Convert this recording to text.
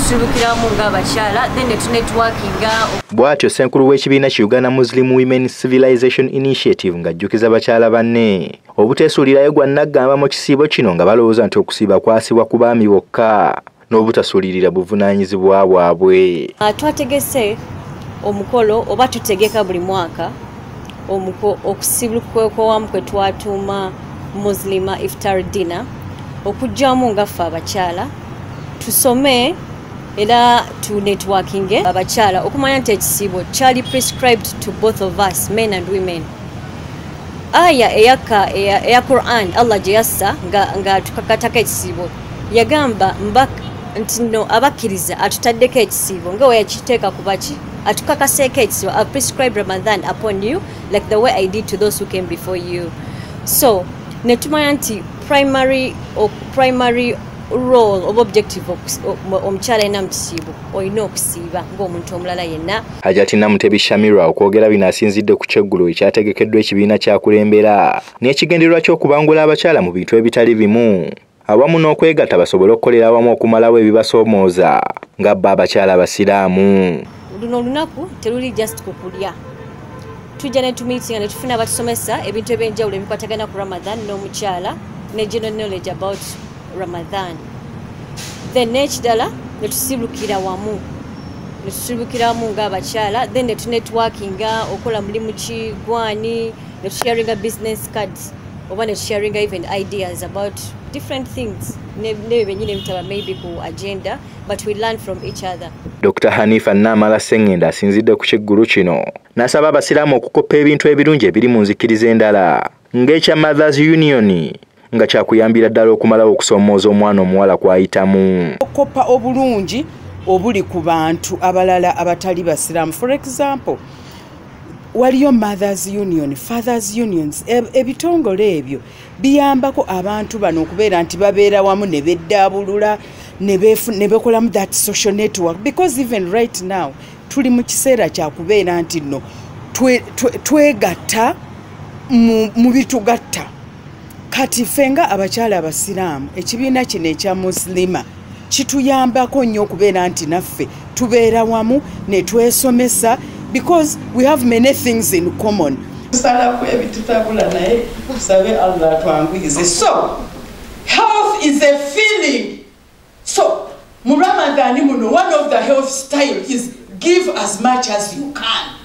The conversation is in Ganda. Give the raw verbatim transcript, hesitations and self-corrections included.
tusibukiramu ng'abakyala then ne tunetworkinga. Bw'atyo Ssenkulu w'ekibiina ki Uganda Muslim Women Civilization Initiative ng'ajjukiza bakyala banne obuteesuulirayo gwa naggamba mu kisiibo kino nga balowooza nti okusiiba kwasibwa ku baami bokka n'obutasuulirira buvunaanyizibwa bwabwe. Twategese omukolo oba tutegeka buli mwaka omuko okusibukwa wamu kwe twatuuma Muslima iftar dinner okujjamu ngaffe abakyala tusome era tu networking abakyala okumanya nti ekisiibo kyali prescribed to both of us, men and women. Aya eyaka eya Quran Allah gye yassa nga, nga tukakatako ekisiibo yagamba mbaka nti no abakkiriza atutaddeko ekisiibo nga we yakiteeka kubaki atukakaseeko ekisiibo. I prescribed Ramadan upon you like the way I did to those who came before you. So netumanya nti primary or primary role of objective omukyala ena mukisiibo olina okusiiba ng'omuntu omulala yenna. Hajati Namutebi Shamirwa okwogera bino asinzidde ku kyeggulo ekyategekeddwa ekibiina kyakulembera n'ekigendererwa ky'okubangula abakyala mu bintu ebitali bimu awamu n'okwegatta basobole okukolera awamu okumalawo ebibasoomooza nga bba abakyala abasiraamu. Luno olunaku teruli just kukulya. Tujja ne tumiitinga ne tufuna abatusomesa ebintu ebyenjawulo ebikwatagana ku Ramadan n'omukyala ne general knowledge about Ramadan. Then n'ekidala ne tusibukira wamu ne tusibukira wamu ng'abakyala then ne tunetworkinga okola mulimu ki gwani ne tusharinga business cards oba ne tusharinga even ideas about different things nebyo bennyini bitaba maybe ku agenda but we learn from each other. Doctor Hanifa Namala Sengenda asinzidde ku kiggulu kino n'asaba abasiraamu okukoppa ebintu ebirungi ebiri mu nzikiriza endala ng'ekya Mothers Union nga kyakuyambira ddala okumalawo okusoomooza omwana omuwala kwayitamu. Okoppa obulungi obuli ku bantu abalala abatali basiraamu. For example, waliyo Mothers Union, Fathers Unions, ebitongole ebyo biyambako abantu bano okubeera nti babeera wamu ne beddaabulula ne bekolamu that social network because even right now tuli mu kiseera kya kubeera nti nno twegatta mu bitugatta. Kati fenga abakyala abasiraamu ekibiina kino ekya Muslima kituyambako nnyo okubeera nti naffe tubeera wamu ne twesomesa because we have many things in common. Salaku ebitutabula naye tusabe Allah twanguyize. So health is a feeling. So mu Ramadan muno one of the health style is give as much as you can.